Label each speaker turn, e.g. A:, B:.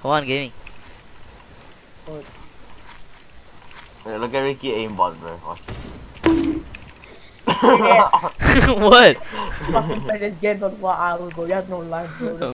A: Come on, gaming.
B: What?
C: Wait, look at Ricky aimbot, bro. Watch this.
A: What?
B: Fucking play this game, but what I will go. You have no life, bro.